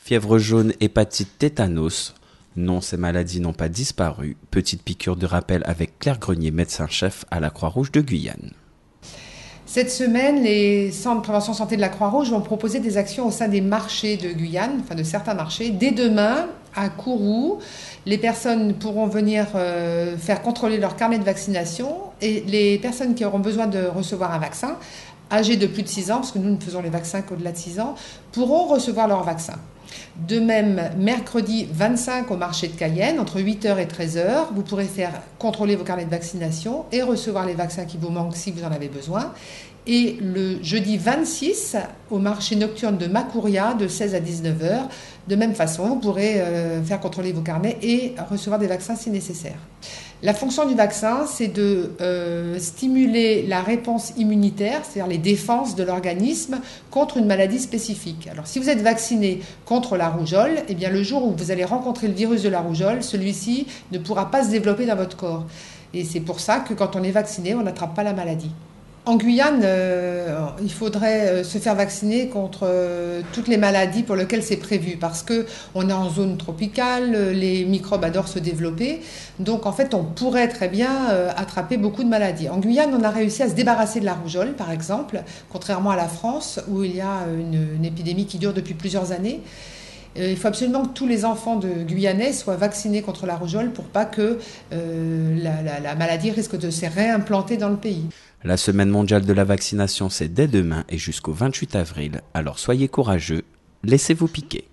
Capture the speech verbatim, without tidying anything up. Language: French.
Fièvre jaune, hépatite, tétanos. Non, ces maladies n'ont pas disparu. Petite piqûre de rappel avec Claire Grenier, médecin-chef à la Croix-Rouge de Guyane. Cette semaine, les centres de prévention santé de la Croix-Rouge vont proposer des actions au sein des marchés de Guyane, enfin de certains marchés. Dès demain, à Kourou, les personnes pourront venir euh, faire contrôler leur carnet de vaccination et les personnes qui auront besoin de recevoir un vaccin, âgés de plus de six ans, parce que nous ne faisons les vaccins qu'au-delà de six ans, pourront recevoir leur vaccin. De même, mercredi vingt-cinq au marché de Cayenne, entre huit heures et treize heures, vous pourrez faire contrôler vos carnets de vaccination et recevoir les vaccins qui vous manquent si vous en avez besoin. Et le jeudi vingt-six, au marché nocturne de Makouria, de seize à dix-neuf heures, de même façon, vous pourrez euh, faire contrôler vos carnets et recevoir des vaccins si nécessaire. La fonction du vaccin, c'est de euh, stimuler la réponse immunitaire, c'est-à-dire les défenses de l'organisme contre une maladie spécifique. Alors, si vous êtes vacciné contre la rougeole, eh bien, le jour où vous allez rencontrer le virus de la rougeole, celui-ci ne pourra pas se développer dans votre corps. Et c'est pour ça que quand on est vacciné, on n'attrape pas la maladie. En Guyane, euh, il faudrait se faire vacciner contre euh, toutes les maladies pour lesquelles c'est prévu parce qu'on est en zone tropicale, les microbes adorent se développer. Donc en fait, on pourrait très bien euh, attraper beaucoup de maladies. En Guyane, on a réussi à se débarrasser de la rougeole, par exemple, contrairement à la France où il y a une, une épidémie qui dure depuis plusieurs années. Il faut absolument que tous les enfants de Guyanais soient vaccinés contre la rougeole pour pas que euh, la, la, la maladie risque de se réimplanter dans le pays. La semaine mondiale de la vaccination, c'est dès demain et jusqu'au vingt-huit avril. Alors soyez courageux, laissez-vous piquer.